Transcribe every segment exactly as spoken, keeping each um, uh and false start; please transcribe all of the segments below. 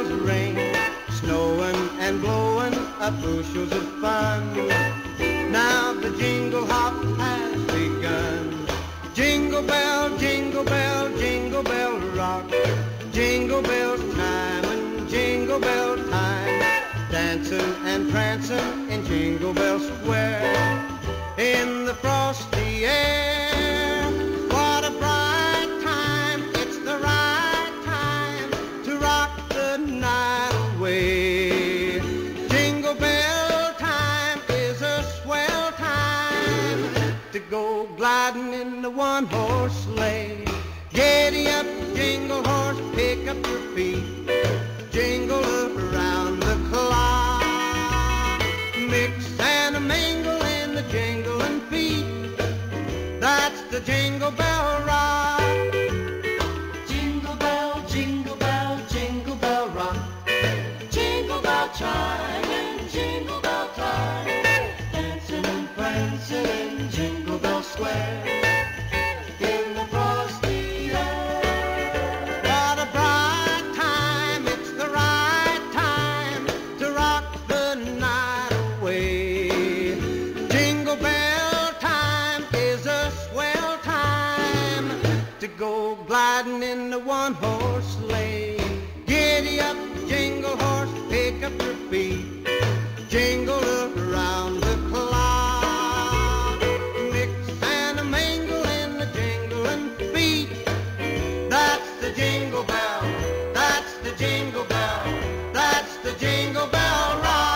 bells ring, snowing and blowing up bushels of fun. Now the jingle hop has begun. Jingle bell, jingle bell, jingle bell rock. Jingle bells time and jingle bell time. Dancing and prancing in Jingle Bell Square. In the frosty air, what a bright time. It's the right time to rock the night away. Jingle bell time is a swell time to go gliding in the one-horse sleigh. Giddy up, jingle horse, pick up your feet. Jingle around the clock. Mix and a mingle in the jingling feet. That's the Jingle Bell Rock. Jingle bell, jingle bell, jingle bell rock. Jingle bell chime and jingle bell time. Dancing and prancing in Jingle Bell Square. In the frosty air. What a bright time, it's the right time to rock the night away. Jingle bell time is a swell time to go gliding in the one-horse sleigh. Giddy up, jingle horse, pick up your feet. Jingle around the clock. Mix and a mingle in the jingling feet. That's the Jingle Bell, that's the Jingle Bell, that's the Jingle Bell Rock.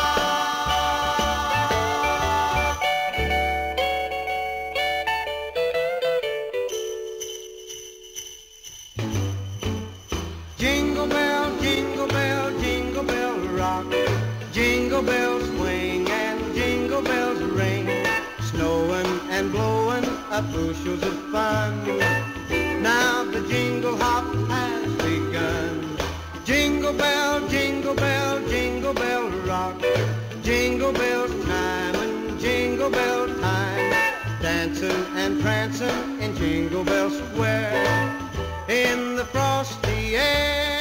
Jingle bell, jingle bell, jingle bell rock. Jingle bells swing and jingle bells ring, snowing and blowing up bushels of fun. Now the jingle hop has begun. Jingle bell, jingle bell, jingle bell rock. Jingle bells time and jingle bell time. Dancing and prancing in Jingle Bell Square. In the frosty air.